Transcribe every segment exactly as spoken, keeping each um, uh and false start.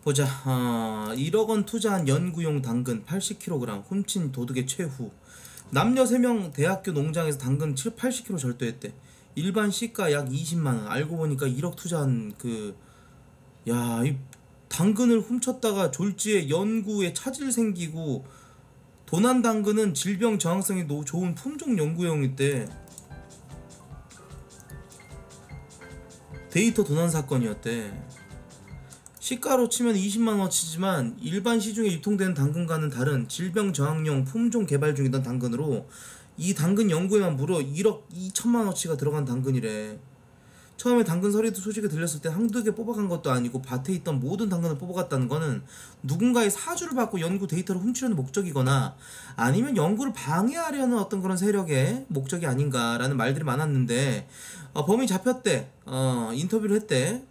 보자. 어, 일억 원 투자한 연구용 당근 팔십 킬로그램 훔친 도둑의 최후. 남녀 세 명 대학교 농장에서 당근 칠, 팔십 킬로그램 절도했대. 일반 시가 약 이십만 원. 알고 보니까 일억 투자한 그, 야, 이 당근을 훔쳤다가 졸지에 연구에 차질 생기고, 도난 당근은 질병 저항성이 노, 좋은 품종 연구용이때. 데이터 도난 사건이었대. 시가로 치면 이십만 원어치지만 일반 시중에 유통되는 당근과는 다른 질병 저항용 품종 개발 중이던 당근으로, 이 당근 연구에만 무려 일억 이천만 원어치가 들어간 당근이래. 처음에 당근 서리도 소식이 들렸을 때 한두 개 뽑아간 것도 아니고 밭에 있던 모든 당근을 뽑아갔다는 거는 누군가의 사주를 받고 연구 데이터를 훔치려는 목적이거나 아니면 연구를 방해하려는 어떤 그런 세력의 목적이 아닌가라는 말들이 많았는데, 어, 범인이 잡혔대. 어, 인터뷰를 했대.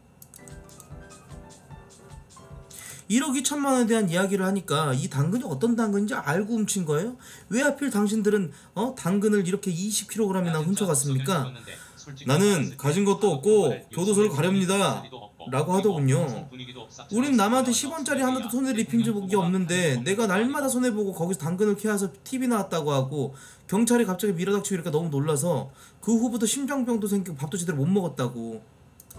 일억 이천만 원에 대한 이야기를 하니까 이 당근이 어떤 당근인지 알고 훔친 거예요? 왜 하필 당신들은 어 당근을 이렇게 이십 킬로그램이나 훔쳐갔습니까? 나는 가진 것도 없고 교도소를 가렵니다 라고 하더군요. 우린 남한테 십 원짜리 하나도 손해를 입힌 적이 없는데 내가 날마다 손해보고 거기서 당근을 캐와서 티비 나왔다고 하고 경찰이 갑자기 밀어닥치고 이러니까 너무 놀라서 그 후부터 심장병도 생기고 밥도 제대로 못 먹었다고.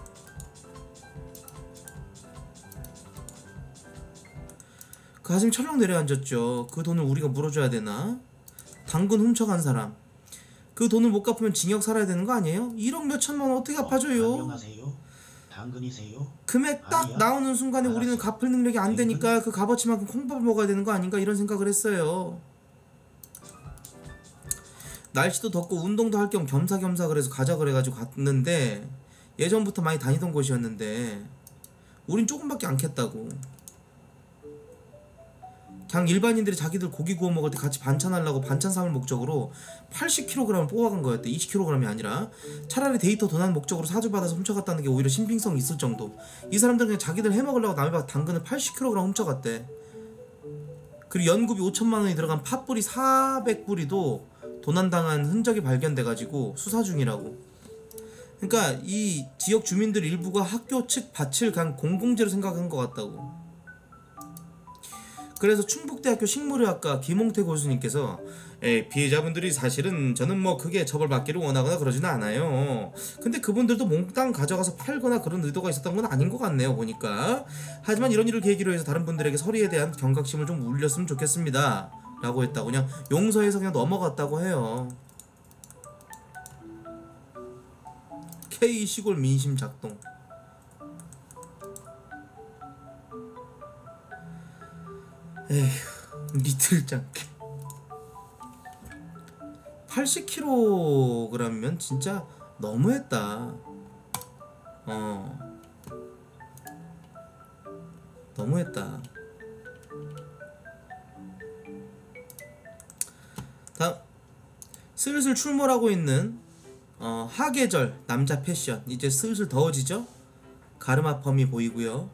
가슴이 철렁 내려앉았죠. 그 돈을 우리가 물어줘야 되나? 당근 훔쳐간 사람, 그 돈을 못 갚으면 징역 살아야 되는 거 아니에요? 일억 몇천만 원 어떻게 갚아줘요? 안녕하세요. 당근이세요? 금액 딱 아니야. 나오는 순간에 알았어. 우리는 갚을 능력이 안 되니까 그 값어치만큼 콩밥을 먹어야 되는 거 아닌가 이런 생각을 했어요. 날씨도 덥고 운동도 할 겸 겸사겸사 그래서 가자 그래가지고 갔는데, 예전부터 많이 다니던 곳이었는데 우린 조금밖에 안 캤다고. 그냥 일반인들이 자기들 고기 구워 먹을 때 같이 반찬하려고 반찬 삼을 목적으로 팔십 킬로그램을 뽑아간 거였대. 이십 킬로그램이 아니라. 차라리 데이터 도난 목적으로 사주받아서 훔쳐갔다는 게 오히려 신빙성이 있을 정도. 이 사람들은 그냥 자기들 해먹으려고 남의 밭 당근을 팔십 킬로그램 훔쳐갔대. 그리고 연구비 오천만 원이 들어간 팥뿌리 사백 뿌리도 도난당한 흔적이 발견돼가지고 수사 중이라고. 그러니까 이 지역 주민들 일부가 학교 측 밭을 그냥 공공재로 생각한 것 같다고. 그래서 충북대학교 식물의학과 김홍태 교수님께서, 에, 피해자분들이 사실은 저는 뭐 크게 처벌받기를 원하거나 그러지는 않아요. 근데 그분들도 몽땅 가져가서 팔거나 그런 의도가 있었던 건 아닌 것 같네요 보니까. 하지만 이런 일을 계기로 해서 다른 분들에게 서리에 대한 경각심을 좀 울렸으면 좋겠습니다 라고 했다고. 그냥 용서해서 그냥 넘어갔다고 해요. K 시골 민심 작동. 에휴, 리틀 짱깨. 팔십 킬로그램이면 진짜 너무했다. 어, 너무했다. 다음, 슬슬 출몰하고 있는 어, 하계절 남자 패션. 이제 슬슬 더워지죠? 가르마 펌이 보이고요,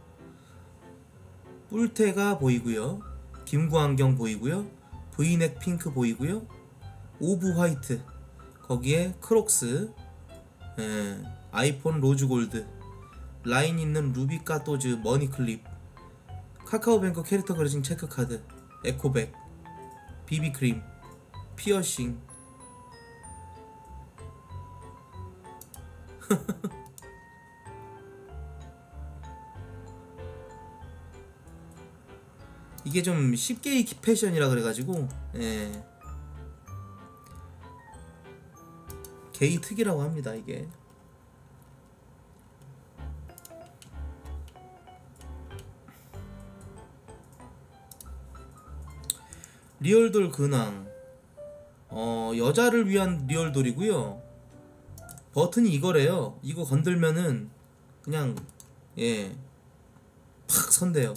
뿔테가 보이고요, 김구 안경 보이고요, 브이넥 핑크 보이고요, 오브 화이트, 거기에 크록스, 예, 아이폰 로즈 골드, 라인 있는 루비 까또즈 머니클립, 카카오뱅크 캐릭터 그려진 체크카드, 에코백, 비비크림, 피어싱. 이게 좀 쉽게 익히 패션이라 그래가지고, 예, 게이 특이라고 합니다 이게. 리얼돌 근황. 어, 여자를 위한 리얼돌이고요. 버튼이 이거래요. 이거 건들면은 그냥, 예, 팍 선대요.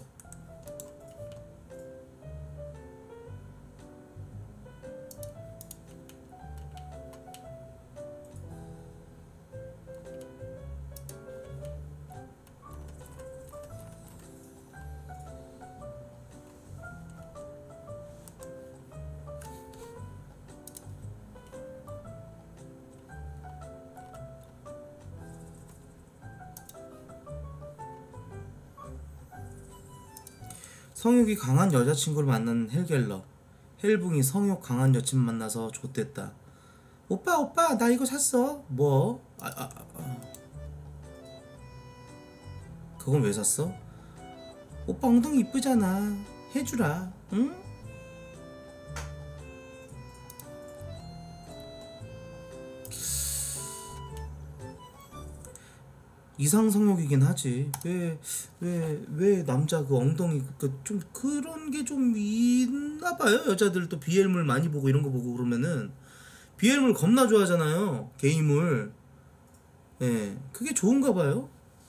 성욕이 강한 여자친구를 만난 헬겔러. 헬붕이 성욕 강한 여친 만나서 좆됐다. 오빠 오빠 나 이거 샀어. 뭐? 아, 아, 아. 그건 왜 샀어? 오빠 엉덩이 이쁘잖아. 해주라. 응? 이상 성욕이긴 하지. 왜 왜 왜 남자 그 엉덩이 그 좀 그런 게 좀 있나 봐요. 여자들 또 비엘물 많이 보고 이런 거 보고 그러면은 비엘물 겁나 좋아하잖아요. 게이물. 예. 그게 좋은가 봐요.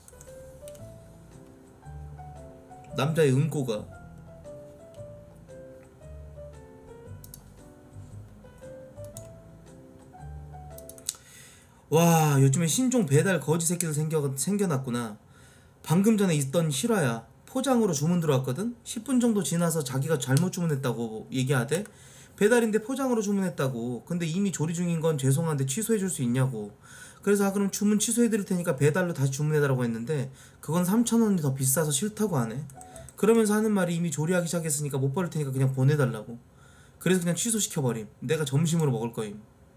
남자의 응고가. 와, 요즘에 신종 배달 거지 새끼들 생겨, 생겨났구나. 방금 전에 있던 실화야. 포장으로 주문 들어왔거든? 십 분 정도 지나서 자기가 잘못 주문했다고 얘기하대. 배달인데 포장으로 주문했다고. 근데 이미 조리 중인 건 죄송한데 취소해줄 수 있냐고. 그래서 아 그럼 주문 취소해드릴 테니까 배달로 다시 주문해달라고 했는데 그건 삼천 원이 더 비싸서 싫다고 하네. 그러면서 하는 말이 이미 조리하기 시작했으니까 못 버릴 테니까 그냥 보내달라고. 그래서 그냥 취소시켜버림. 내가 점심으로 먹을 거임.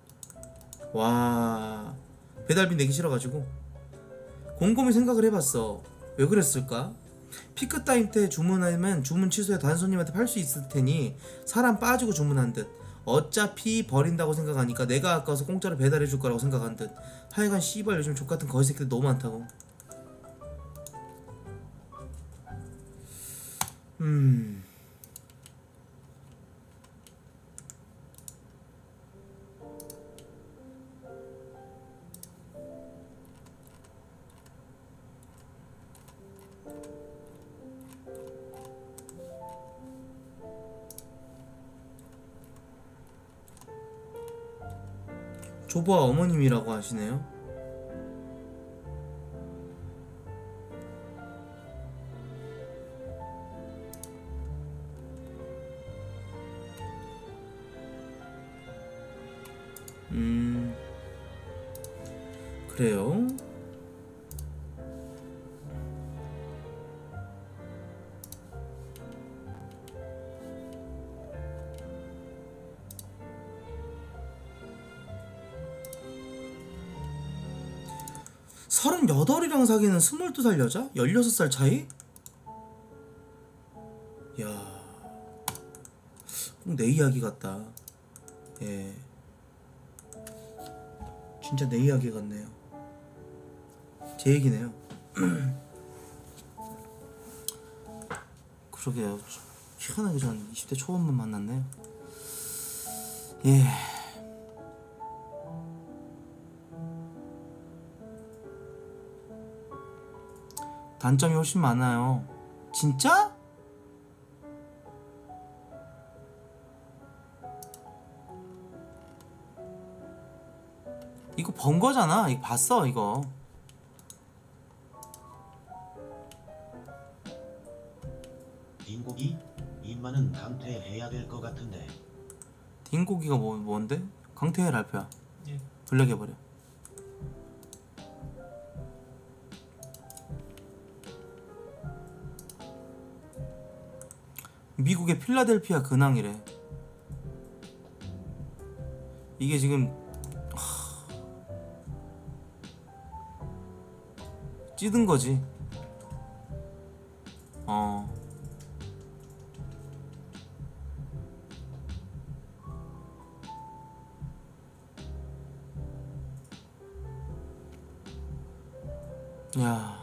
와, 배달비 내기 싫어가지고. 곰곰이 생각을 해봤어. 왜 그랬을까? 피크 타임 때 주문하면 주문 취소해 다른 손님한테 팔 수 있을 테니 사람 빠지고 주문한 듯. 어차피 버린다고 생각하니까 내가 아까워서 공짜로 배달해 줄 거라고 생각한 듯. 하여간 씨발 요즘 족같은 거지 새끼들 너무 많다고. 음... 조보아 어머님이라고 하시네요. 음... 그래요? 서른여덟이랑 사귀는 스물두 살 여자? 열여섯 살 차이? 야, 꼭 내 이야기 같다. 예, 진짜 내 이야기 같네요. 제 얘기네요. 그러게요. 희한하게 전 이십 대 초반만 만났네요. 예. 단점이 훨씬 많아요. 진짜? 이거 번 거잖아. 이거 봤어 이거. 딩고기? 인마는 강퇴해야 될 것 같은데. 딩고기가 뭐, 뭔데? 강태일 알표야. 예. 블랙해버려. 미국의 필라델피아 근황이래. 이게 지금 하... 찌든 거지. 어. 야,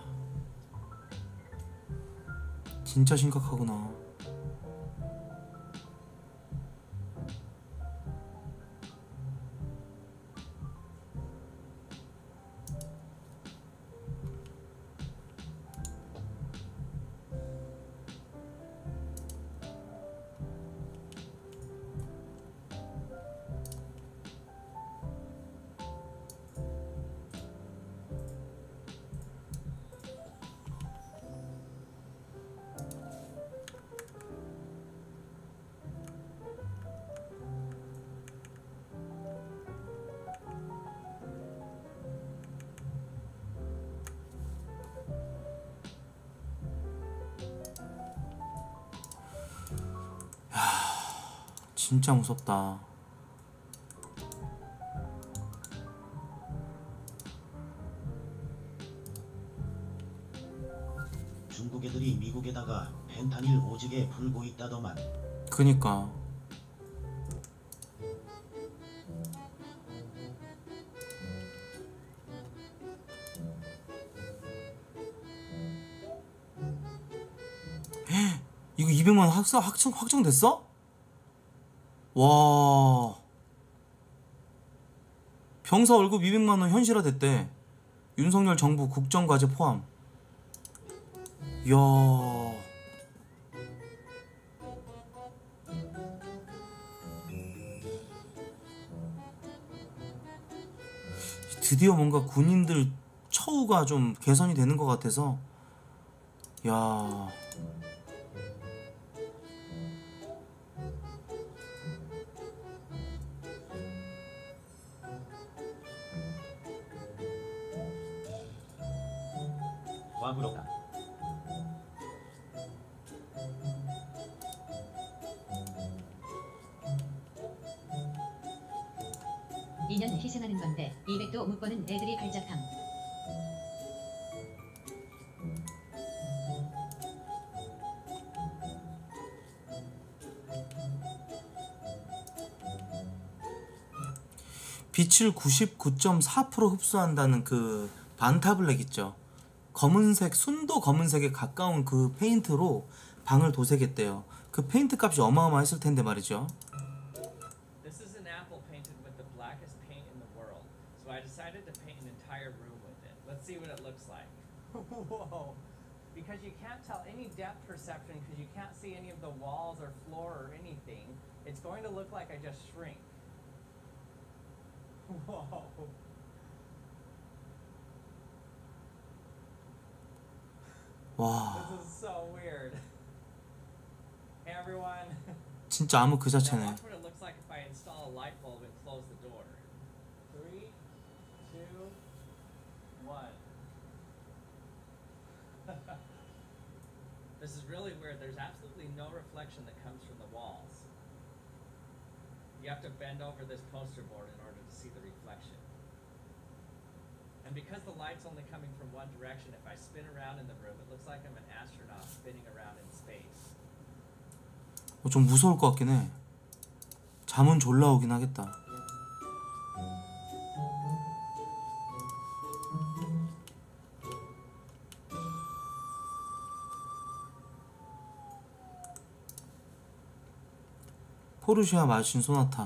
진짜 심각하구나. 진짜 무섭다. 중국 애들이 미국에다가 펜타닐 오지게 풀고 있다더만. 그니까 이거 이백만 원 확정, 확정, 확정됐어? 와 병사 월급 이백만 원 현실화됐대. 윤석열 정부 국정과제 포함. 이야 드디어 뭔가 군인들 처우가 좀 개선이 되는 것 같아서 야 와부로다. 이 년 희생하는 건데 이백도 못 버는 애들이 발작함. 빛을 구십구 점 사 퍼센트 흡수한다는 그 반타블랙 있죠. 검은색, 순도 검은색에 가까운 그 페인트로 방을 도색했대요. 그 페인트 값이 어마어마했을 텐데 말이죠. This is an apple painted with the blackest paint in the world, so I decided to paint an entire room with it. Let's see what it looks like. Whoa! Because you can't tell any depth perception because you can't see any of the walls or floor or anything. It's going to look like I just shrink. Whoa! 와 This is so weird. Hey everyone. 진짜 암흑 그 Now 자체네. watch what it looks like if I install a light bulb and close the door. Three, two, one. This is really weird. There's absolutely no reflection that comes from the walls. You have to bend over this poster board in order to see the reflection. And because the light's only coming from one direction, if I spin around in the room, it looks like I'm an astronaut spinning around in space. 어, 좀 무서울 것 같긴 해. 잠은 졸라 오긴 하겠다. 포르쉐와 마신 소나타.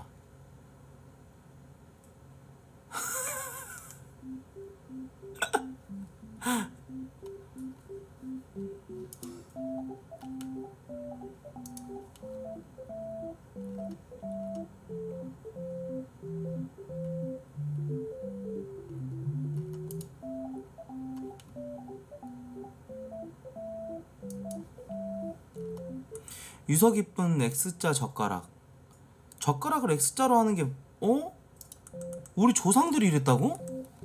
유서 깊은 X자 젓가락. 젓가락을 X자로 하는 게 어? 우리 조상들이 이랬다고?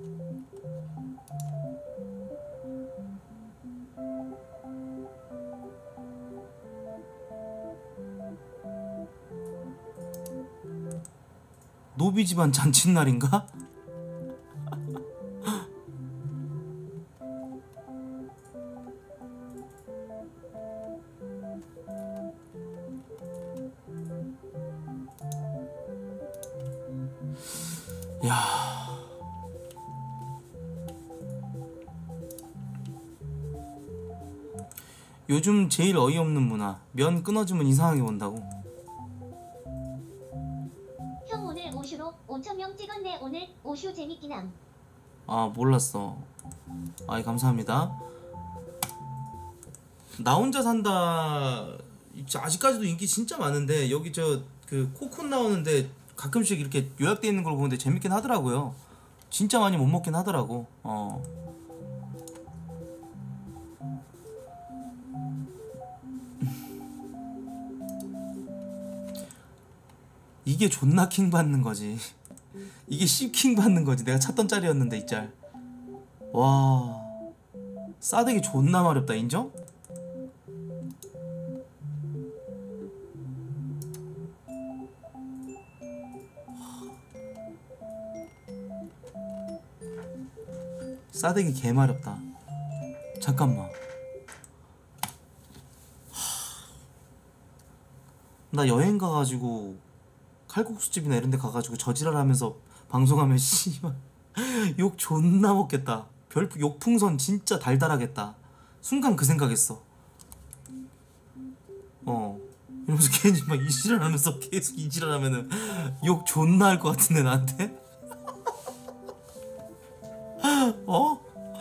노비 집안 잔칫날인가? 야. 요즘 제일 어이없는 문화. 면 끊어지면 이상하게 본다고. 형 오늘 오슈로 오천 명 찍었네. 오늘 오슈 재밌긴 함. 아 몰랐어. 아이 감사합니다. 나 혼자 산다 아직까지도 인기 진짜 많은데 여기 저 그 코쿤 나오는데 가끔씩 이렇게 요약돼 있는 걸 보는데 재밌긴 하더라고요. 진짜 많이 못 먹긴 하더라고. 어. 이게 존나 킹 받는 거지. 이게 씹킹 받는 거지. 내가 찾던 짤이었는데 이 짤. 와. 싸대기 존나 마렵다. 인정? 싸대기 개마렵다. 잠깐만. 나 여행 가가지고 칼국수집이나 이런 데 가가지고 저지랄하면서 방송하면 씨발 욕 존나 먹겠다. 별 욕풍선 진짜 달달하겠다. 순간 그 생각했어. 어 이러면서 괜히 막 이지랄하면서 계속 이지랄하면은 욕 존나 할 것 같은데 나한테. 어?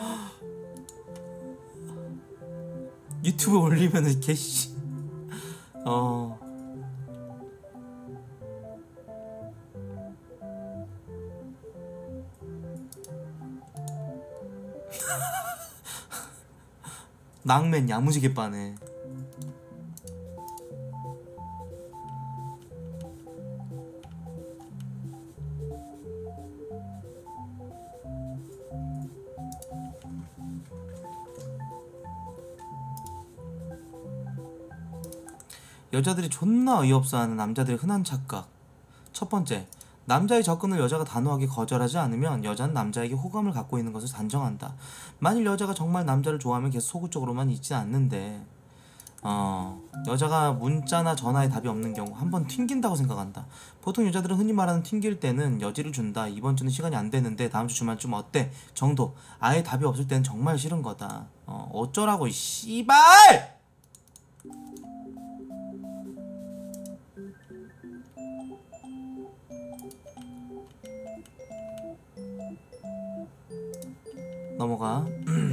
유튜브에 올리면은 개씨. 어. 낭맨 야무지게 빠네. 여자들이 존나 어이없어하는 남자들의 흔한 착각. 첫 번째, 남자의 접근을 여자가 단호하게 거절하지 않으면 여자는 남자에게 호감을 갖고 있는 것을 단정한다. 만일 여자가 정말 남자를 좋아하면 계속 소극적으로만 있지 않는데 어 여자가 문자나 전화에 답이 없는 경우 한번 튕긴다고 생각한다. 보통 여자들은 흔히 말하는 튕길 때는 여지를 준다. 이번 주는 시간이 안 되는데 다음 주 주말쯤 어때? 정도. 아예 답이 없을 때는 정말 싫은 거다. 어 어쩌라고 이 씨발! 넘어가.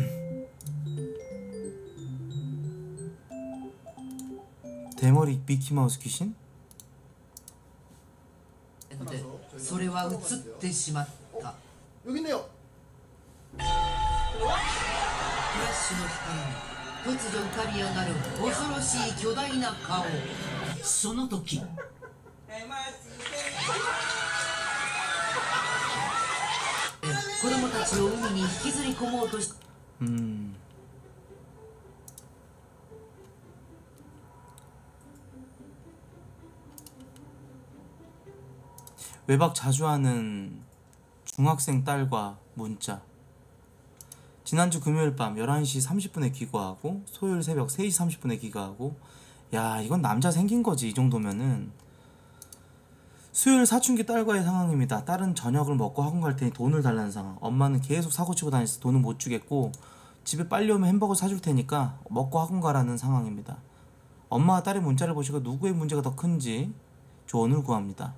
대머리 미키마우스 귀신? それは映ってしまった 여기 있네요. フラッシュの光に突如浮かび上がる恐ろしい巨大な顔。その時子供たちを海に引きずり込もうとし 음. 외박 자주 하는 중학생 딸과 문자. 지난주 금요일 밤 열한 시 삼십 분에 귀가하고 토요일 새벽 세 시 삼십 분에 귀가하고. 야 이건 남자 생긴 거지 이 정도면은. 수요일 사춘기 딸과의 상황입니다. 딸은 저녁을 먹고 학원 갈 테니 돈을 달라는 상황. 엄마는 계속 사고치고 다니면서 돈은 못 주겠고 집에 빨리 오면 햄버거 사줄 테니까 먹고 학원 가라는 상황입니다. 엄마와 딸의 문자를 보시고 누구의 문제가 더 큰지 조언을 구합니다.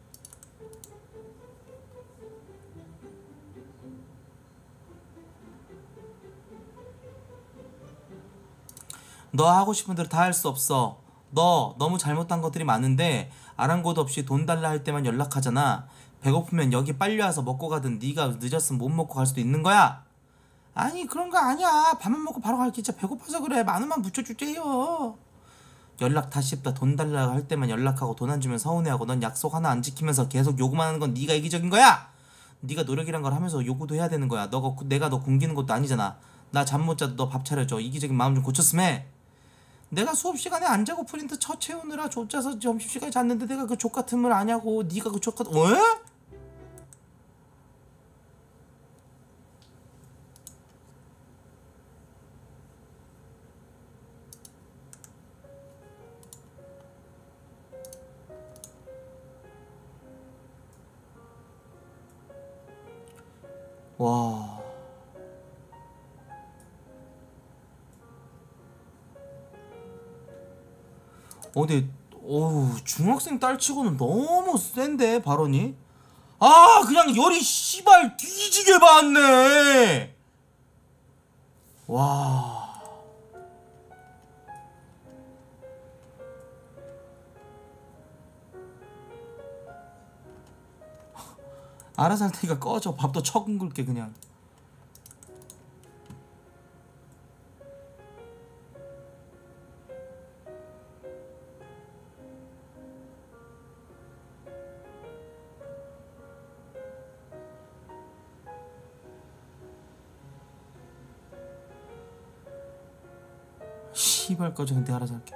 너 하고 싶은 대로 다 할 수 없어. 너 너무 잘못한 것들이 많은데 아랑곳 없이 돈 달라 할 때만 연락하잖아. 배고프면 여기 빨리 와서 먹고 가든 네가 늦었으면 못 먹고 갈 수도 있는 거야. 아니 그런 거 아니야. 밥만 먹고 바로 갈게. 진짜 배고파서 그래. 만 원만 붙여줄게요. 연락 다시 했다. 돈 달라 할 때만 연락하고 돈 안 주면 서운해하고 넌 약속 하나 안 지키면서 계속 요구만 하는 건 네가 이기적인 거야. 네가 노력이란 걸 하면서 요구도 해야 되는 거야. 너가 내가 너 굶기는 것도 아니잖아. 나 잠 못 자도 너 밥 차려줘. 이기적인 마음 좀 고쳤으면 해. 내가 수업 시간에 안 자고 프린트 쳐 채우느라 족자서 점심시간에 잤는데 내가 그 족같은 걸 아냐고. 네가 그 족같은 왜? 와. 어 근데 어우 중학생 딸치고는 너무 센데 발언이. 아 그냥 열이 씨발 뒤지게 받네. 와. 알아서 할 테니까 꺼져. 밥도 처근 굵게 그냥. 씨발 꺼져. 근데 알아서 할게.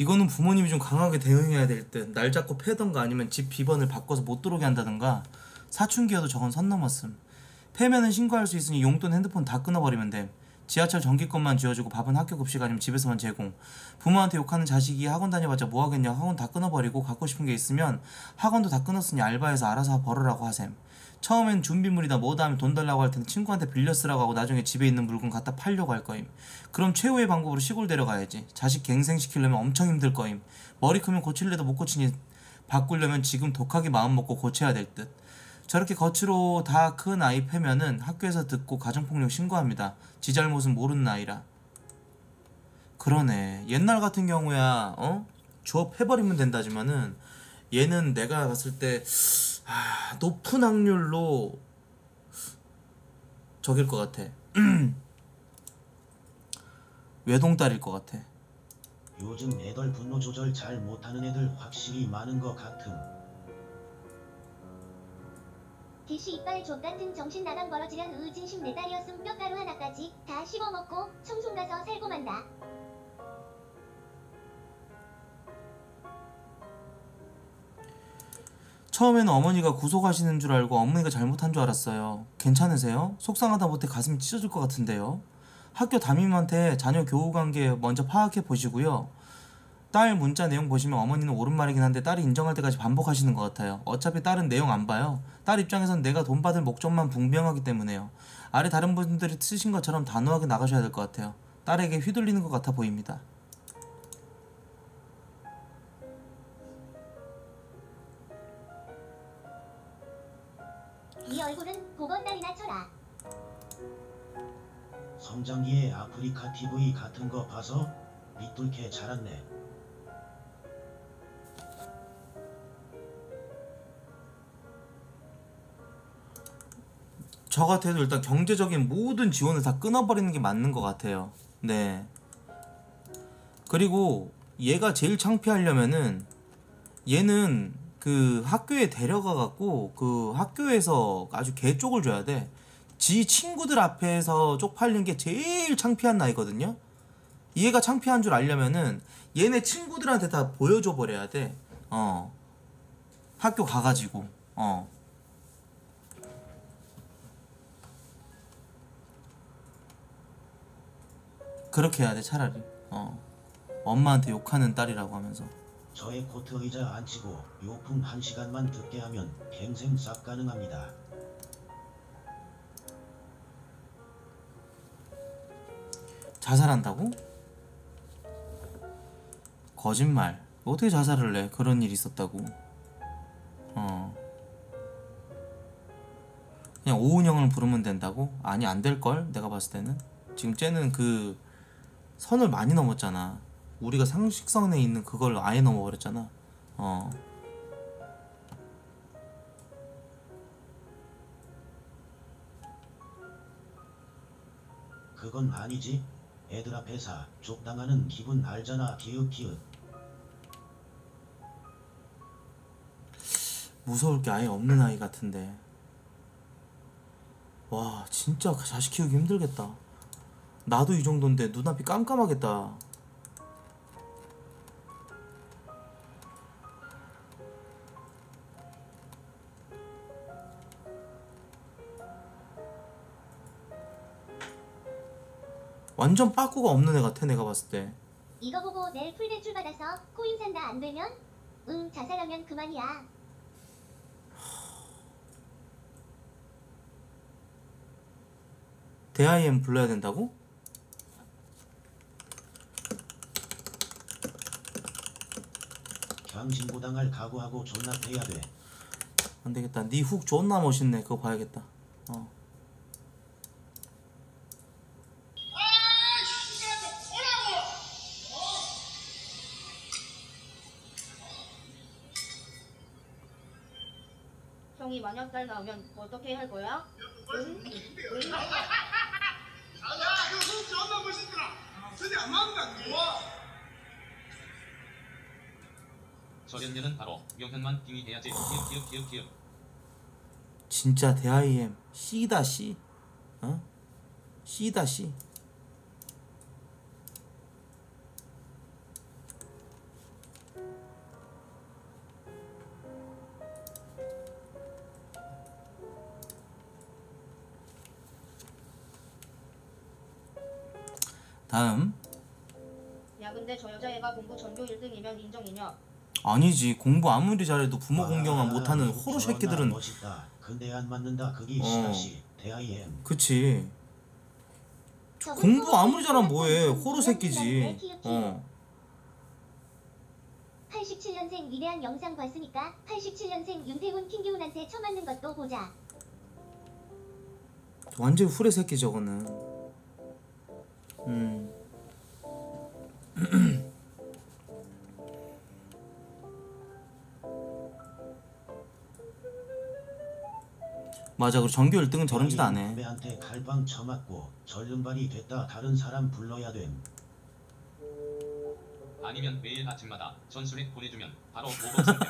이거는 부모님이 좀 강하게 대응해야 될 듯. 날 잡고 패던가 아니면 집 비번을 바꿔서 못 들어오게 한다던가. 사춘기여도 저건 선 넘었음. 패면은 신고할 수 있으니 용돈 핸드폰 다 끊어버리면 됨. 지하철 전기권만 쥐어주고 밥은 학교 급식 아니면 집에서만 제공. 부모한테 욕하는 자식이 학원 다녀봤자 뭐하겠냐. 학원 다 끊어버리고 갖고 싶은 게 있으면 학원도 다 끊었으니 알바해서 알아서 벌으라고 하셈. 처음엔 준비물이다 뭐다 하면 돈 달라고 할 텐데 친구한테 빌려 쓰라고 하고 나중에 집에 있는 물건 갖다 팔려고 할 거임. 그럼 최후의 방법으로 시골 데려가야지. 자식 갱생시키려면 엄청 힘들 거임. 머리 크면 고칠래도 못 고치니 바꾸려면 지금 독하게 마음먹고 고쳐야 될 듯. 저렇게 거치로 다 큰 아이 패면은 학교에서 듣고 가정폭력 신고합니다. 지 잘못은 모르는 아이라. 그러네. 옛날 같은 경우야 어? 주워 패버리면 된다지만은 얘는 내가 봤을 때 아, 높은 확률로 저길 것 같아. 외동딸일 것 같아. 요즘 애들 분노 조절 잘 못하는 애들 확실히 많은 것 같음. 디씨 이빨 족같은 정신 나간 벌어지련 의진심 내 딸이었음 뼈가루 하나까지 다 씹어먹고 청송 가서 살고 만다. 처음에는 어머니가 구속하시는 줄 알고 어머니가 잘못한 줄 알았어요. 괜찮으세요? 속상하다 못해 가슴이 찢어질 것 같은데요. 학교 담임한테 자녀 교우 관계 먼저 파악해 보시고요. 딸 문자 내용 보시면 어머니는 옳은 말이긴 한데 딸이 인정할 때까지 반복하시는 것 같아요. 어차피 딸은 내용 안 봐요. 딸 입장에선 내가 돈 받을 목적만 분명하기 때문에요. 아래 다른 분들이 쓰신 것처럼 단호하게 나가셔야 될 것 같아요. 딸에게 휘둘리는 것 같아 보입니다. 이 얼굴은 보건 딸이나 쳐라. 성장기에 아프리카 티비 같은 거 봐서 밑돌게 자랐네. 저 같아도 일단 경제적인 모든 지원을 다 끊어버리는 게 맞는 것 같아요. 네. 그리고 얘가 제일 창피하려면은 얘는 그 학교에 데려가 갖고 그 학교에서 아주 개쪽을 줘야 돼. 지 친구들 앞에서 쪽팔린 게 제일 창피한 나이거든요. 얘가 창피한 줄 알려면은 얘네 친구들한테 다 보여줘 버려야 돼. 어. 학교 가가지고 어. 그렇게 해야 돼 차라리. 어. 엄마한테 욕하는 딸이라고 하면서. 저의 코트 의자 안 치고 요풍 한 시간만 듣게 하면 갱생 싹 가능합니다. 자살한다고? 거짓말. 어떻게 자살을 해? 그런 일이 있었다고. 어. 그냥 오은영을 부르면 된다고? 아니 안 될걸? 내가 봤을 때는. 지금 쟤는 그 선을 많이 넘었잖아. 우리가 상식선에 있는 그걸 아예 넘어버렸잖아. 어. 그건 아니지. 애들 앞에서 족당하는 기분 알잖아. 기윽기윽. 무서울 게 아예 없는 아이 같은데. 와 진짜 자식 키우기 힘들겠다. 나도 이 정도인데 눈앞이 깜깜하겠다. 완전 빠꾸가 없는 애 같아 내가 봤을 때. 이거 보고 내일 풀대출 받아서 코인 산다 안 되면? 응 자살하면 그만이야. 대아이엠 불러야 된다고? 강신고당할 각오하고 존납해야 돼. 안되겠다. 니 훅 존나 멋있네. 그거 봐야겠다. 어. 형이 만약 딸 나오면 어떻게 할 거야? 응? 응? 저련녀는 바로 명현만 비위해야지. 기억 기억 기억 기억. 진짜 대아이엠 C다 C. 어? C다 C. 다음. 야 근데 저 여자애가 공부 전교 일 등이면 인정이냐? 아니지. 공부 아무리 잘해도 부모 공경만 아, 못하는 미국 호로 저런 새끼들은 나 멋있다. 근데 안 맞는다. 그게 어. 시다시 대아이엠. 그치. 저분 공부 호로 아무리 잘하면 새끼 뭐해. 같은 호로 이런 새끼지. 생각인데 키읔 키읔. 어. 팔십칠 년생 위대한 영상 봤으니까 팔십칠 년생 윤태훈 킹기훈한테 처맞는 것도 보자. 완전 후레 새끼 저거는. 음. 맞아. 그리고 전교 일 등은 저런 짓 안 해. 후배한테 칼빵 쳐맞고 절름발이 됐다. 다른 사람 불러야 됨. 아니면 매일 아침마다 전술핵 보내주면 바로 오버 선택.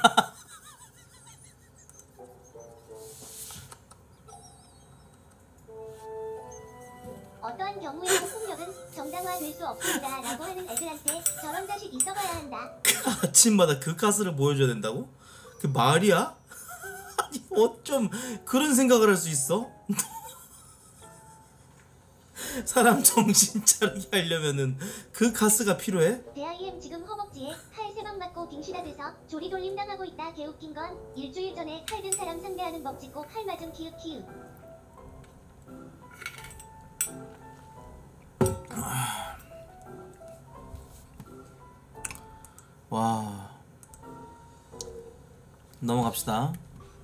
어떠한 경우에도 폭력은 정당화될 수 없습니다 라고 하는 애들한테 저런 자식 있어봐야 한다. 아침마다 그 가스를 보여줘야 된다고? 그 말이야? 아니 어쩜 그런 생각을 할 수 있어? 사람 정신 차리게 하려면은 그 가스가 필요해? 대아이엠 지금 허벅지에 칼 세 방 맞고 빙시다 돼서 조리돌림 당하고 있다. 개웃긴 건 일주일 전에 칼 든 사람 상대하는 법 짚고 칼 맞은 키읔 키읔. 와. 넘어갑시다.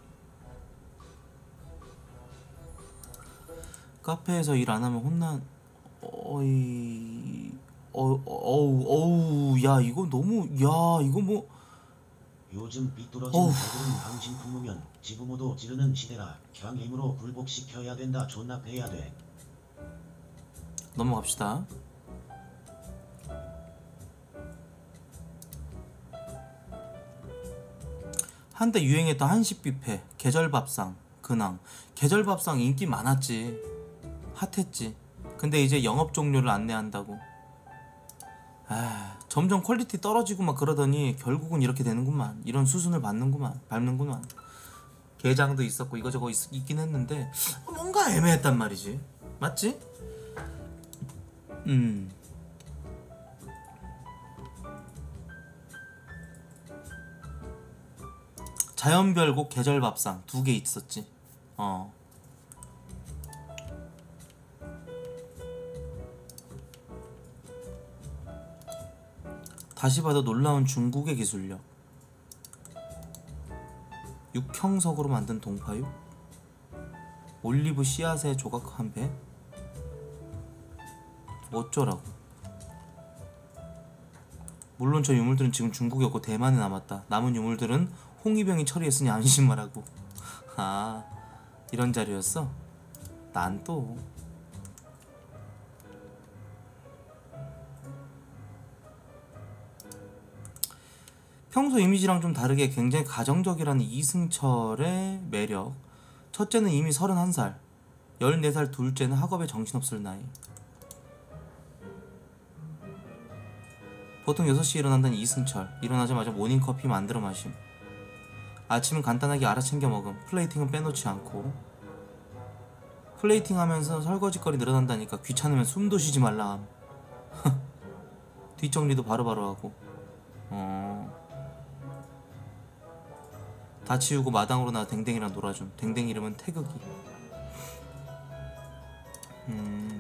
카페에서 일 안 하면 혼난. 어이. 어, 어우, 어우, 야, 이거 너무, 야, 이거 뭐. 요즘 삐뚤어진 어후. 애들은 당신 품으면 지부모도 지르는 시대라. 그냥 힘으로 굴복시켜야 된다. 존납해야 돼. 넘어갑시다. 한때 유행했던 한식 뷔페, 계절밥상, 근황. 계절밥상 인기 많았지. 핫했지. 근데 이제 영업 종료를 안내한다고. 아, 점점 퀄리티 떨어지고 막 그러더니 결국은 이렇게 되는구만. 이런 수순을 밟는구만. 밟는구만. 게장도 있었고 이거저거 있, 있긴 했는데 뭔가 애매했단 말이지. 맞지? 음. 자연별곡 계절밥상 두 개 있었지. 어. 다시 봐도 놀라운 중국의 기술력. 육형석으로 만든 동파육, 올리브 씨앗에 조각한 배. 어쩌라고. 물론 저 유물들은 지금 중국에 없고 대만에 남았다. 남은 유물들은 홍위병이 처리했으니 안심하라고. 아, 이런 자료였어? 난 또 평소 이미지랑 좀 다르게 굉장히 가정적이라는 이승철의 매력. 첫째는 이미 서른한 살, 열네 살 둘째는 학업에 정신없을 나이. 보통 여섯 시에 일어난다는 이승철. 일어나자마자 모닝커피 만들어 마심. 아침은 간단하게 알아 챙겨 먹음. 플레이팅은 빼놓지 않고. 플레이팅 하면서 설거지거리 늘어난다니까 귀찮으면 숨도 쉬지 말라 함. 뒷정리도 바로바로 하고. 어... 다 치우고 마당으로 나와 댕댕이랑 놀아줌. 댕댕이 이름은 태극이. 음...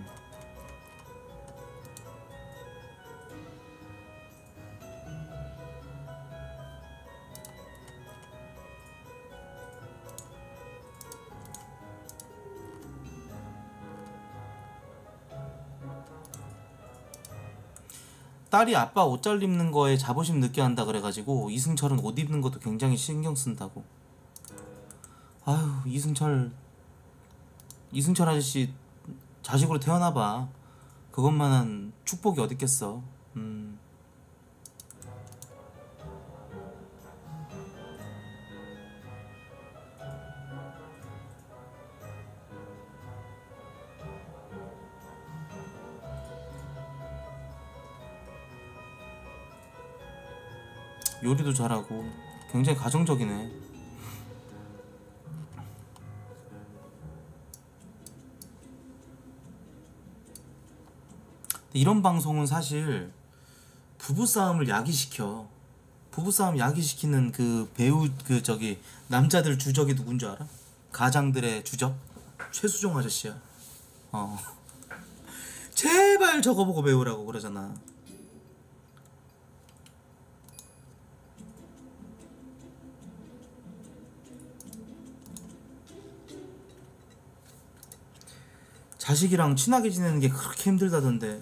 딸이 아빠 옷 잘 입는 거에 자부심 느껴한다 그래가지고 이승철은 옷 입는 것도 굉장히 신경 쓴다고. 아유, 이승철 이승철 아저씨 자식으로 태어나봐. 그것만한 축복이 어딨겠어. 음. 요리도 잘하고 굉장히 가정적이네. 이런 방송은 사실 부부싸움을 야기시켜. 부부싸움 야기시키는 그 배우 그 저기 남자들 주적이 누군 줄 알아? 가장들의 주적? 최수종 아저씨야. 어. 제발 저거 보고 배우라고 그러잖아. 자식이랑 친하게 지내는 게 그렇게 힘들다던데.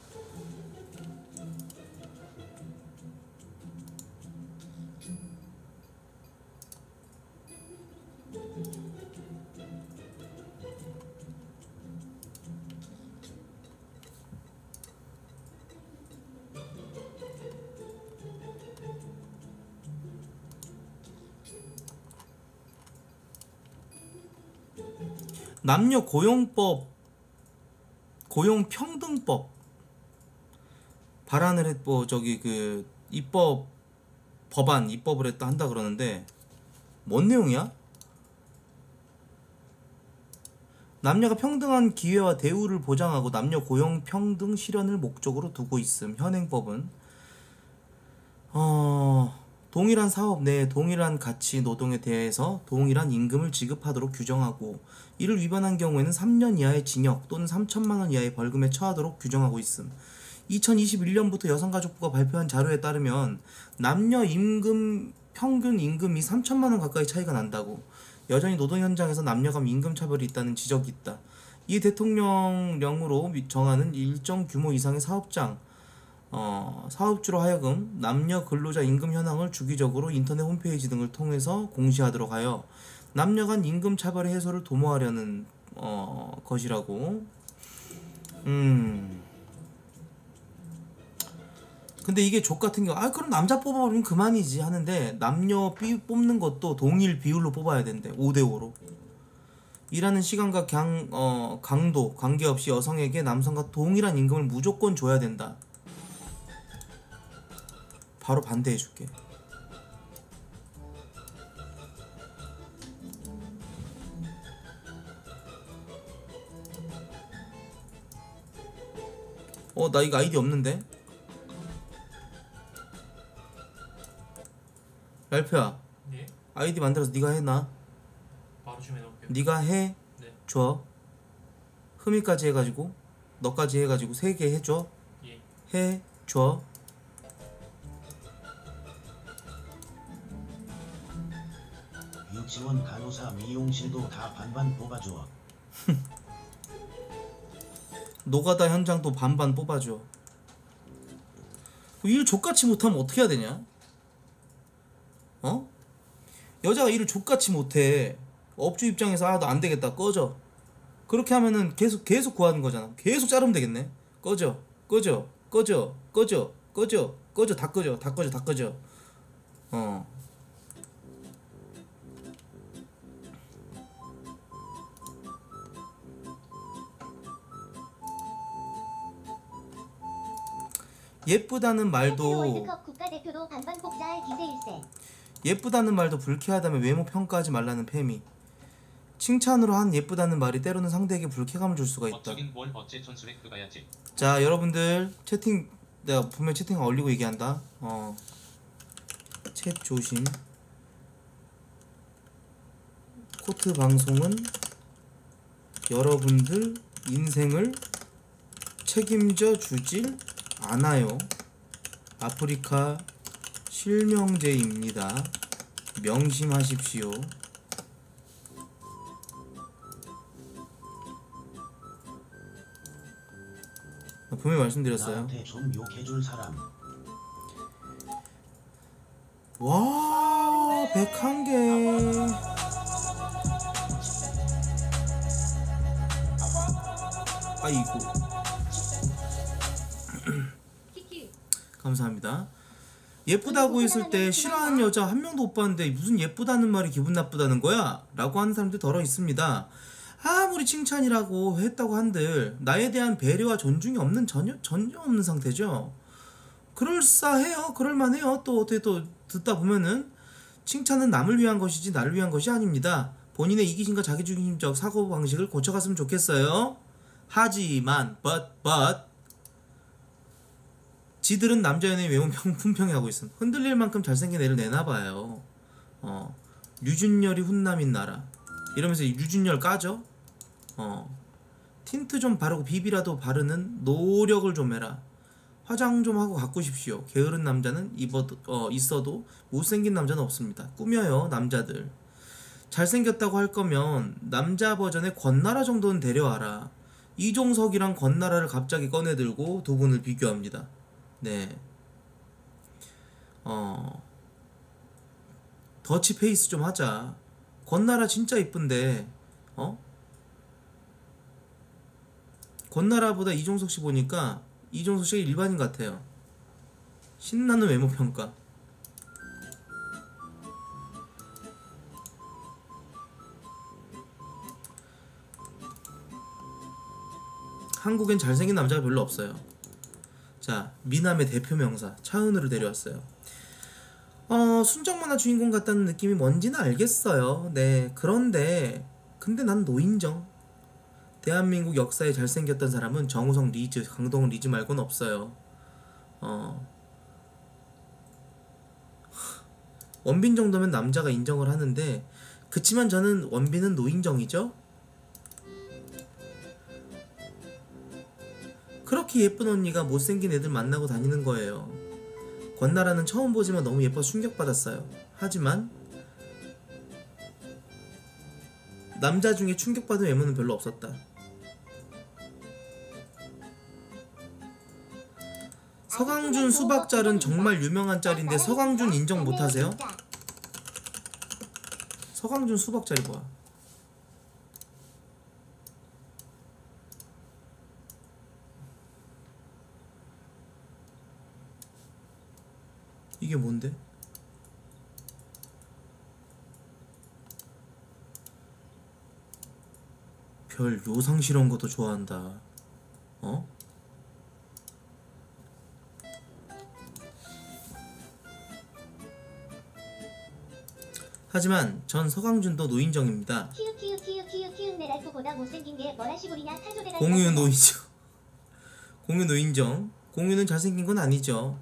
남녀 고용법, 고용평등법 발안을 했, 뭐 저기 그 입법 법안 입법을 했다 한다 그러는데 뭔 내용이야? 남녀가 평등한 기회와 대우를 보장하고 남녀 고용 평등 실현을 목적으로 두고 있음. 현행법은 어, 동일한 사업 내에 동일한 가치 노동에 대해서 동일한 임금을 지급하도록 규정하고 이를 위반한 경우에는 삼 년 이하의 징역 또는 삼천만 원 이하의 벌금에 처하도록 규정하고 있음. 이천이십일 년부터 여성가족부가 발표한 자료에 따르면 남녀 임금 평균 임금이 삼천만 원 가까이 차이가 난다고. 여전히 노동 현장에서 남녀 간 임금 차별이 있다는 지적이 있다. 이 대통령령으로 정하는 일정 규모 이상의 사업장 어, 사업주로 하여금 남녀 근로자 임금 현황을 주기적으로 인터넷 홈페이지 등을 통해서 공시하도록 하여 남녀 간 임금 차별의 해소를 도모하려는 어, 것이라고. 음. 근데 이게 족 같은 경우 아 그럼 남자 뽑아버리면 그만이지 하는데 남녀 비, 뽑는 것도 동일 비율로 뽑아야 된대. 오 대 오로. 일하는 시간과 강, 어, 강도 관계없이 여성에게 남성과 동일한 임금을 무조건 줘야 된다. 바로 반대해줄게. 어, 나 이거 아이디 없는데? 랄프야. 네? 아이디 만들어서 네가 해놔. 바로 좀 해놓을게요. 네가 해. 네. 줘. 흠이까지 해가지고 너까지 해가지고 세 개 해줘. 예. 해. 줘. 유치원 간호사 미용실도 다 반반 뽑아줘. 노가다 현장도 반반 뽑아줘. 일 족같이 못하면 어떻게 해야 되냐? 어? 여자가 일을 족같이 못해. 업주 입장에서 아 너 안되겠다 꺼져. 그렇게 하면은 계속 계속 구하는 거잖아. 계속 자르면 되겠네. 꺼져 꺼져 꺼져 꺼져 꺼져 꺼져 다 꺼져 다 꺼져 다 꺼져. 어. 예쁘다는 말도 월드컵 국가대표도 반반 뽑자할 기세일세. 예쁘다는 말도 불쾌하다면 외모 평가하지 말라는 페미. 칭찬으로 한 예쁘다는 말이 때로는 상대에게 불쾌감을 줄 수가 있다. 어쩌긴 뭘 어째 전술에 그가야지. 자 여러분들 채팅 내가 분명 채팅 올리고 얘기한다. 어. 챗 조심. 코트 방송은 여러분들 인생을 책임져 주질 않아요. 아프리카 실명제입니다. 명심하십시오. 분명히 말씀드렸어요. 나한테 좀 욕해줄 사람. 와, 백한 개. 아이고. 감사합니다. 예쁘다고 했을 때 싫어하는 여자 한 명도 못 봤는데 무슨 예쁘다는 말이 기분 나쁘다는 거야? 라고 하는 사람들 더러 있습니다. 아무리 칭찬이라고 했다고 한들 나에 대한 배려와 존중이 없는 전혀 전혀 없는 상태죠. 그럴싸해요. 그럴만해요. 또 어떻게 또 듣다 보면은 칭찬은 남을 위한 것이지 나를 위한 것이 아닙니다. 본인의 이기심과 자기중심적 사고방식을 고쳐갔으면 좋겠어요. 하지만 but but 지들은 남자 연예인 외모 평, 품평해하고 있음. 흔들릴 만큼 잘생긴 애를 내놔봐요. 어, 류준열이 훈남인 나라 이러면서 류준열 까죠? 어, 틴트 좀 바르고 비비라도 바르는 노력을 좀 해라. 화장 좀 하고 갖고 싶시오. 게으른 남자는 입어도, 어, 있어도 못생긴 남자는 없습니다. 꾸며요 남자들. 잘생겼다고 할 거면 남자 버전의 권나라 정도는 데려와라. 이종석이랑 권나라를 갑자기 꺼내들고 두 분을 비교합니다. 네. 어, 더치 페이스 좀 하자. 권나라 진짜 이쁜데, 어? 권나라보다 이종석 씨 보니까 이종석 씨가 일반인 같아요. 신나는 외모 평가. 한국엔 잘생긴 남자가 별로 없어요. 자, 미남의 대표 명사 차은우를 데려왔어요. 어, 순정만화 주인공 같다는 느낌이 뭔지는 알겠어요. 네, 그런데 근데 난 노인정. 대한민국 역사에 잘생겼던 사람은 정우성, 리즈, 강동원, 리즈 말고는 없어요. 어, 원빈 정도면 남자가 인정을 하는데, 그치만 저는 원빈은 노인정이죠. 그렇게 예쁜 언니가 못생긴 애들 만나고 다니는 거예요. 권나라는 처음 보지만 너무 예뻐서 충격받았어요. 하지만 남자 중에 충격받은 외모는 별로 없었다. 서강준 수박짤은 정말 유명한 짤인데 서강준 인정 못하세요? 서강준 수박짤이 뭐야? 이게 뭔데? 별 요상스러운 것도 좋아한다. 어? 하지만 전 서강준도 노인정입니다. 키읔 키읔 키읔 키읔 키읔 내 랄프보다 못생긴 게 뭐라 시부리냐 타조대가. 공유 노인정. 공유 노인정. 공유는 잘생긴 건 아니죠.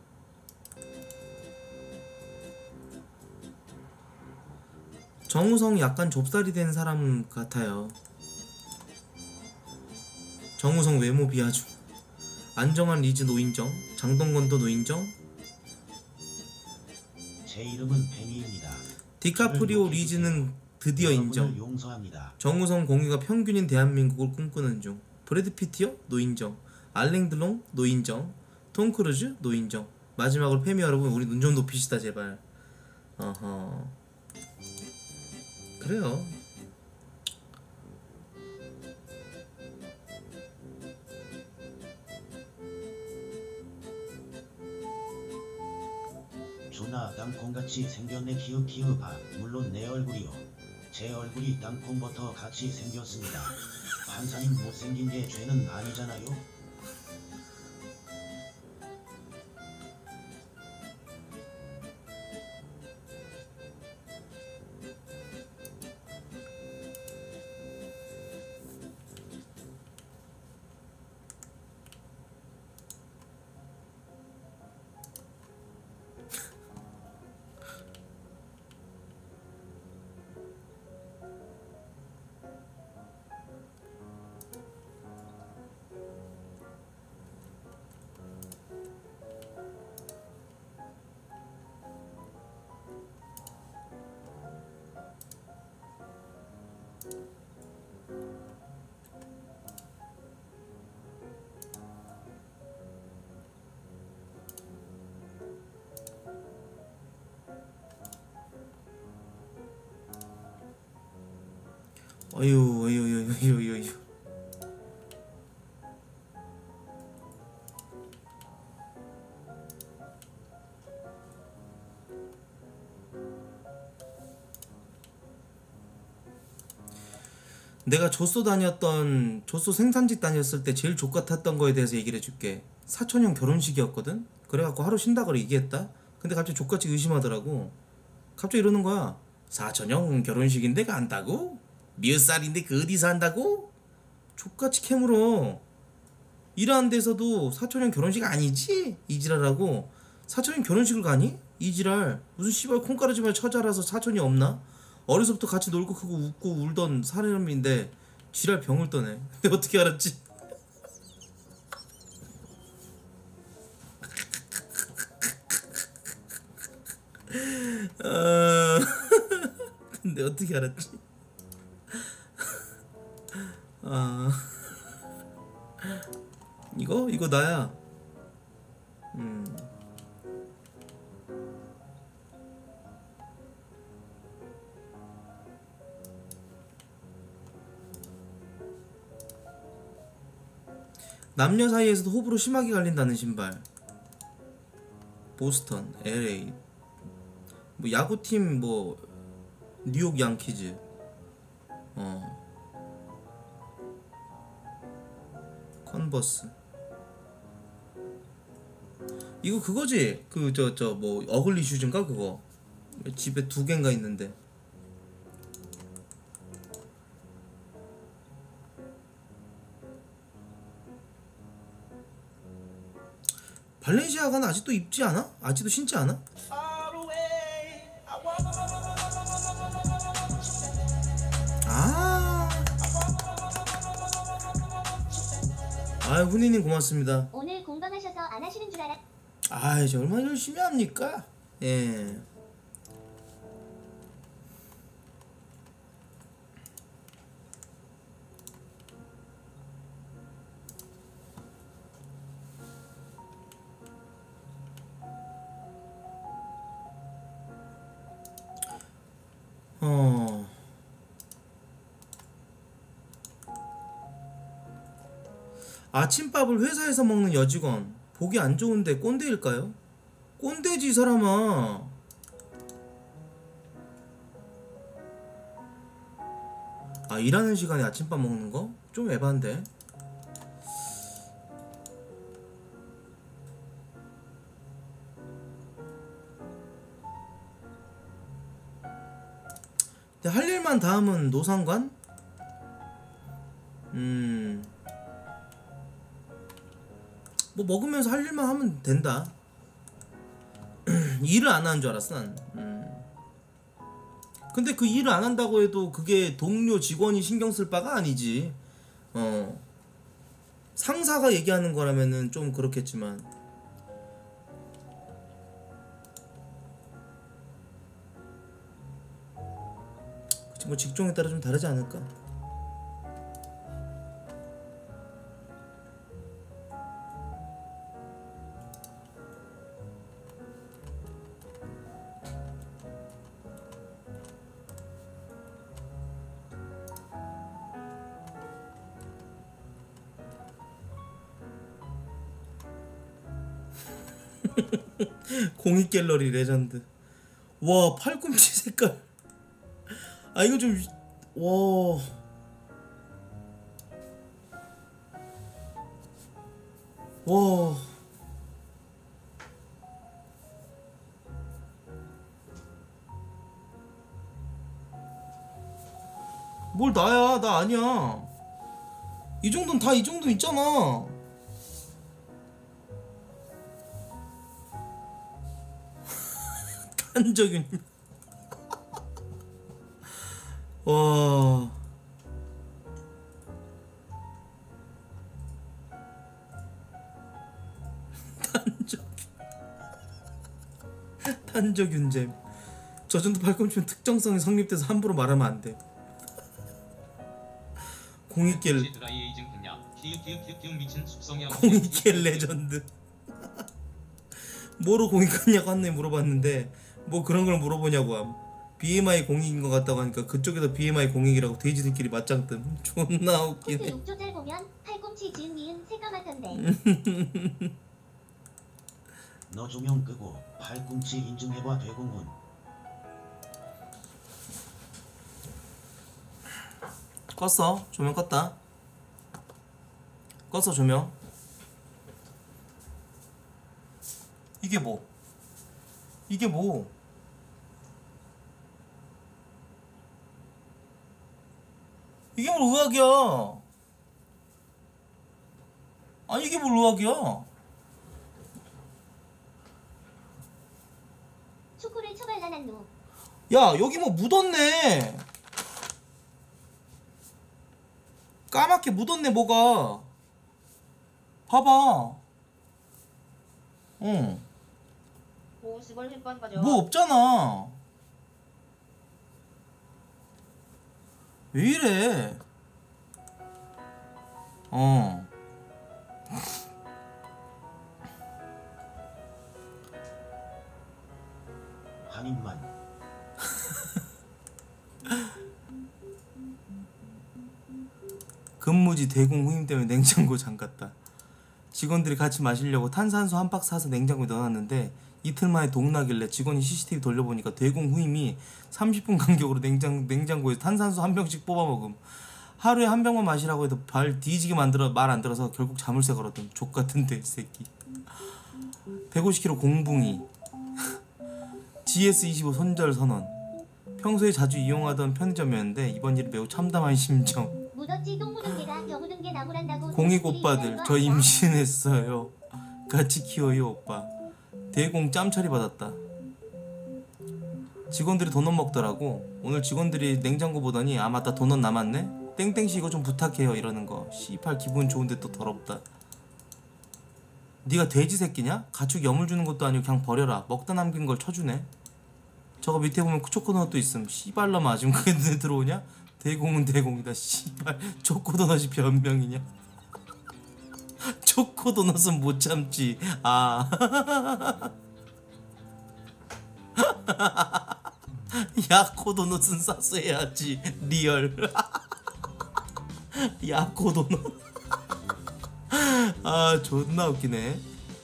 정우성 약간 좁쌀이 된 사람 같아요. 정우성 외모 비하중. 안정환, 리즈 노인정. 장동건도 노인정. 제 이름은 뱀이입니다. 디카프리오, 리즈는 드디어 인정. 용서합니다. 정우성, 공유가 평균인 대한민국을 꿈꾸는 중. 브래드 피트요? 노인정. 알랭 드롱? 노인정. 톰 크루즈? 노인정. 마지막으로 페미 여러분, 우리 눈 좀 높이시다 제발. 어허. 그래요. 존나 땅콩같이 생겼네. 키읔 키읔. 아, 물론 내 얼굴이요. 제 얼굴이 땅콩버터 같이 생겼습니다. 판사님 못생긴 게 죄는 아니잖아요. 어휴 어휴 어휴 어휴 어휴. 내가 조소 다녔던 조소 생산직 다녔을 때 제일 족같았던 거에 대해서 얘기를 해줄게. 사촌형 결혼식이었거든. 그래갖고 하루 쉰다고 얘기했다. 근데 갑자기 족같이 의심하더라고. 갑자기 이러는 거야. 사촌형 결혼식인데 간다고? 몇 살인데 그 어디서 한다고? 족같이 캐물어. 일하는 데서도 사촌형 결혼식 아니지? 이지랄하고 사촌형 결혼식을 가니? 이지랄. 무슨 씨발 콩가루지만 처자라서 사촌이 없나? 어려서부터 같이 놀고 크고 웃고 울던 사람인데 지랄 병을 떠네. 근데 어떻게 알았지? 어... 근데 어떻게 알았지? 아... 이거? 이거 나야. 음... 남녀 사이에서도 호불호 심하게 갈린다는 신발. 보스턴, 엘에이, 뭐 야구팀, 뭐 뉴욕 양키즈, 어 컨버스. 이거 그거지? 그 저 저 뭐 어글리 슈즈인가 그거? 집에 두 개인가 있는데. 발렌시아가는 아직도 입지 않아? 아직도 신지 않아? 아, 아 훈이님 고맙습니다. 오늘 공방하셔서 안 하시는 줄 알았. 아, 이제 얼마나 열심히 합니까? 예. 어. 아침밥을 회사에서 먹는 여직원 보기 안 좋은데 꼰대일까요? 꼰대지 이 사람아. 아, 일하는 시간에 아침밥 먹는 거? 좀 에반데. 근데 할 일만 다 하면 노상관? 음. 뭐 먹으면서 할 일만 하면 된다. 일을 안 하는 줄 알았어 난. 음. 근데 그 일을 안 한다고 해도 그게 동료 직원이 신경 쓸 바가 아니지. 어. 상사가 얘기하는 거라면은 좀 그렇겠지만. 그치, 뭐 직종에 따라 좀 다르지 않을까? 공익 갤러리 레전드. 와, 팔꿈치 색깔. 아, 이거 좀 와. 와. 뭘 나야? 나 아니야. 이 정도는 다 이 정도 있잖아. 한적인. 와. 탄적. 탄적윤잼. 저 정도 팔꿈치면 특정성이 성립돼서 함부로 말하면 안 돼. 공익길. 공익길 레전드. 뭐로 공익하냐고 한테 물어봤는데 뭐 그런 걸 물어보냐고 함. 비엠아이 공익인 것 같다고 하니까 그쪽에서 비엠아이 공익이라고 돼지들끼리 맞짱 뜸. 존나 코트 웃기네. 육 조잘 보면 팔꿈치 지은 니은 새까맣던데. 너 조명 끄고 팔꿈치 인증해봐 대공훈. 껐어. 조명 껐다. 껐어 조명. 이게 뭐? 이게 뭐? 이게 뭐 의학이야? 아니 이게 뭘 의학이야? 초코를 처발라난 노. 야 여기 뭐 묻었네. 까맣게 묻었네 뭐가. 봐봐. 응. 오, 시벌 햇반 가져. 뭐 없잖아. 왜 이래? 어. 한 입만. 근무지 대공 후임 때문에 냉장고 잠갔다. 직원들이 같이 마시려고 탄산수 한 박스 사서 냉장고에 넣어놨는데 이틀 만에 동나길래 직원이 씨씨티비 돌려보니까 대공 후임이 삼십 분 간격으로 냉장, 냉장고에 탄산수 한 병씩 뽑아먹음. 하루에 한 병만 마시라고 해도 발 뒤지게 만들어 말 안 들어서 결국 자물쇠 걸었던 족같은데 이 새끼. 백오십 킬로그램 공붕이 지에스 이십오 손절 선언. 평소에 자주 이용하던 편의점이었는데 이번 일은 매우 참담한 심정. 묻었지 똥 묻은 게다 겨 묻은 게 나무란다고. 공익 오빠들 저 임신했어요. 같이 키워요 오빠. 대공 짬처리 받았다. 직원들이 도넛 먹더라고. 오늘 직원들이 냉장고 보더니 아 맞다 도넛 남았네? 땡땡씨 이거 좀 부탁해요 이러는거. 씨팔 기분 좋은데 또 더럽다. 니가 돼지 새끼냐? 가축 염을 주는 것도 아니고 그냥 버려라. 먹다 남긴 걸 쳐주네. 저거 밑에 보면 초코도넛도 있음. 씨발로 맞으면 그게 눈에 들어오냐? 대공은 대공이다. 씨발 초코도넛이 변명이냐? 초코도넛은 못 참지. 아 야코도넛은 싸서 해야지. 리얼. 야코도넛. 아 존나 웃기네.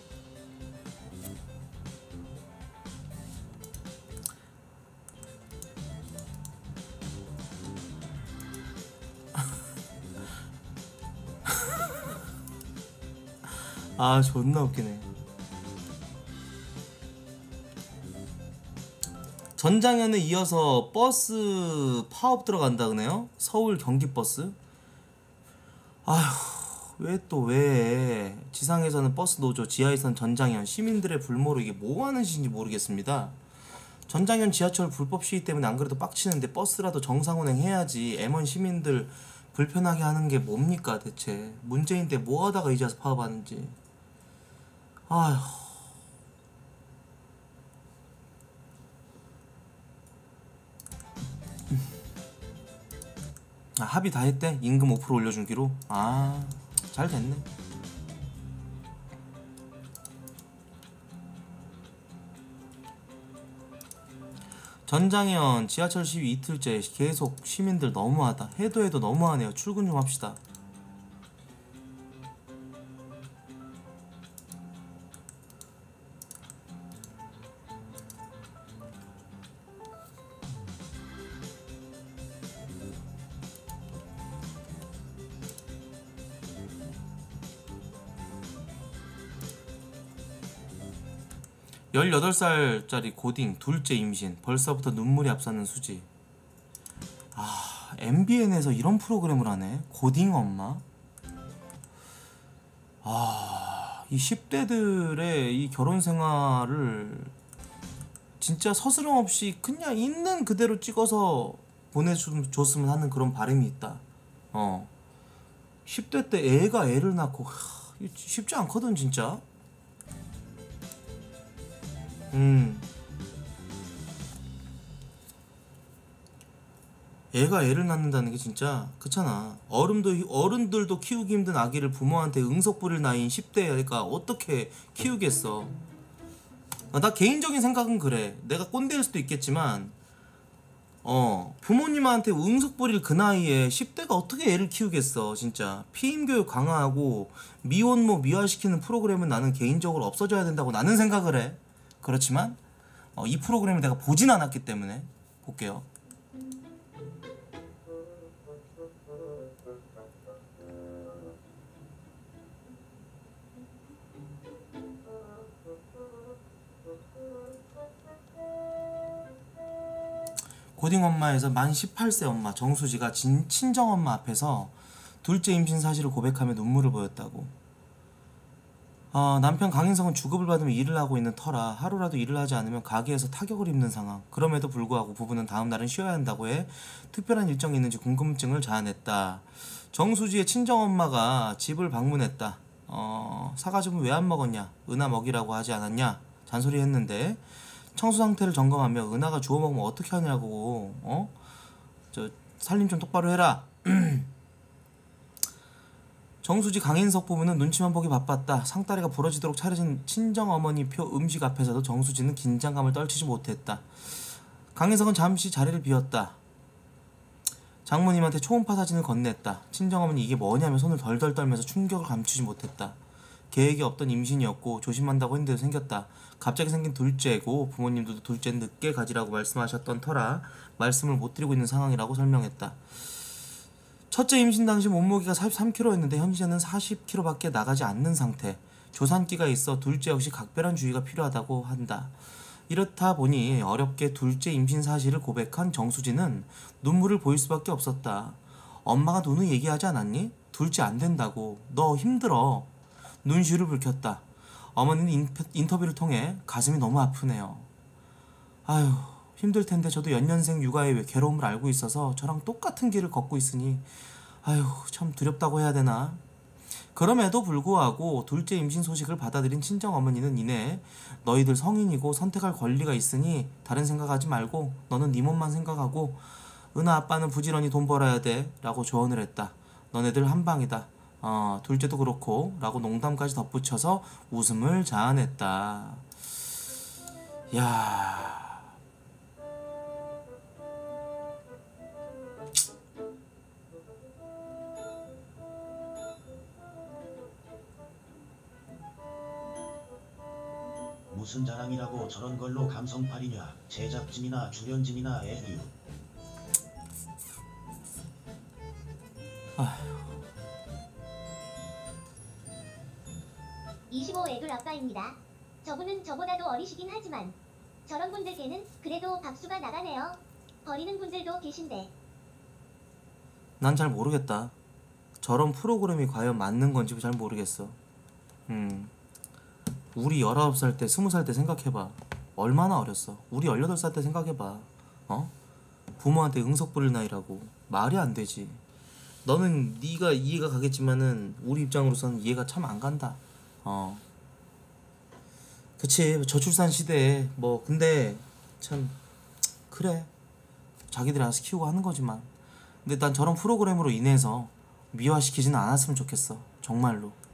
아 존나 웃기네. 전장현에 이어서 버스 파업 들어간다 그네요. 서울 경기버스. 아휴 왜 또 왜 지상에서는 버스 노조, 지하에서는 전장현. 시민들의 불모로 이게 뭐하는 짓인지 모르겠습니다. 전장현 지하철 불법 시위 때문에 안 그래도 빡치는데 버스라도 정상 운행해야지. 엠원 시민들 불편하게 하는 게 뭡니까 대체. 문제인데 뭐하다가 이제 와서 파업하는지. 아휴 아, 합의 다 했대? 임금 오 퍼센트 올려주기로? 아 잘 됐네. 전장현 지하철 시위 이틀째 계속 시민들 너무하다. 해도 해도 너무하네요. 출근 좀 합시다. 열여덟 살짜리 고딩 둘째 임신. 벌써부터 눈물이 앞서는 수지. 아 엠비엔에서 이런 프로그램을 하네. 고딩 엄마. 아 이 십 대들의 이 결혼 생활을 진짜 서스럼 없이 그냥 있는 그대로 찍어서 보내줬으면 하는 그런 바람이 있다. 어 십 대 때 애가 애를 낳고 하, 쉽지 않거든 진짜. 음 애가 애를 낳는다는 게 진짜 그렇잖아. 어른도 어른들도 키우기 힘든 아기를 부모한테 응석 부릴 나이인 십 대가 어떻게 키우겠어. 나 개인적인 생각은 그래. 내가 꼰대일 수도 있겠지만 어 부모님한테 응석 부릴 그 나이에 십 대가 어떻게 애를 키우겠어. 진짜 피임교육 강화하고 미혼모 미화시키는 프로그램은 나는 개인적으로 없어져야 된다고 나는 생각을 해. 그렇지만 어, 이 프로그램을 내가 보진 않았기 때문에 볼게요. 고딩 엄마에서 만 십팔 세 엄마 정수지가 진, 친정엄마 앞에서 둘째 임신 사실을 고백하며 눈물을 보였다고. 어, 남편 강인성은 주급을 받으며 일을 하고 있는 터라 하루라도 일을 하지 않으면 가게에서 타격을 입는 상황. 그럼에도 불구하고 부부는 다음 날은 쉬어야 한다고 해 특별한 일정이 있는지 궁금증을 자아냈다. 정수지의 친정엄마가 집을 방문했다. 어, 사과즙은 왜 안 먹었냐? 은하 먹이라고 하지 않았냐? 잔소리했는데 청소 상태를 점검하며 은하가 주워 먹으면 어떻게 하냐고. 어? 저 살림 좀 똑바로 해라. 정수지 강인석 부부는 눈치만 보기 바빴다. 상다리가 부러지도록 차려진 친정어머니 표 음식 앞에서도 정수지는 긴장감을 떨치지 못했다. 강인석은 잠시 자리를 비웠다. 장모님한테 초음파 사진을 건넸다. 친정어머니 이게 뭐냐며 손을 덜덜 떨면서 충격을 감추지 못했다. 계획이 없던 임신이었고 조심한다고 했는데도 생겼다. 갑자기 생긴 둘째고 부모님들도 둘째는 늦게 가지라고 말씀하셨던 터라 말씀을 못 드리고 있는 상황이라고 설명했다. 첫째 임신 당시 몸무게가 사십삼 킬로그램였는데 현재는 사십 킬로그램밖에 나가지 않는 상태. 조산기가 있어 둘째 역시 각별한 주의가 필요하다고 한다. 이렇다 보니 어렵게 둘째 임신 사실을 고백한 정수진은 눈물을 보일 수밖에 없었다. 엄마가 누누이 얘기하지 않았니? 둘째 안 된다고. 너 힘들어. 눈시울을 붉혔다. 어머니는 인, 인터뷰를 통해 가슴이 너무 아프네요. 아휴 힘들 텐데 저도 연년생 육아의 괴로움을 알고 있어서 저랑 똑같은 길을 걷고 있으니 아휴 참 두렵다고 해야 되나. 그럼에도 불구하고 둘째 임신 소식을 받아들인 친정어머니는 이내 너희들 성인이고 선택할 권리가 있으니 다른 생각하지 말고 너는 네 몸만 생각하고 은하 아빠는 부지런히 돈 벌어야 돼 라고 조언을 했다. 너네들 한방이다. 어, 둘째도 그렇고 라고 농담까지 덧붙여서 웃음을 자아냈다. 야 무슨 자랑이라고 저런 걸로 감성팔이냐. 제작진이나 출연진이나 에휴. 이십오 애들 아빠입니다. 저분은 저보다도 어리시긴 하지만 저런 분들께는 그래도 박수가 나가네요. 버리는 분들도 계신데. 난 잘 모르겠다. 저런 프로그램이 과연 맞는 건지 잘 모르겠어. 음, 우리 열아홉 살 때, 스무 살 때 생각해봐. 얼마나 어렸어. 우리 열여덟 살 때 생각해봐. 어? 부모한테 응석 부릴 나이라고. 말이 안 되지. 너는 네가 이해가 가겠지만은 우리 입장으로서는 이해가 참 안 간다. 어. 그치, 저출산 시대에 뭐 근데 참 그래. 자기들이 알아서 키우고 하는 거지만. 근데 난 저런 프로그램으로 인해서 미화시키지는 않았으면 좋겠어. 정말로.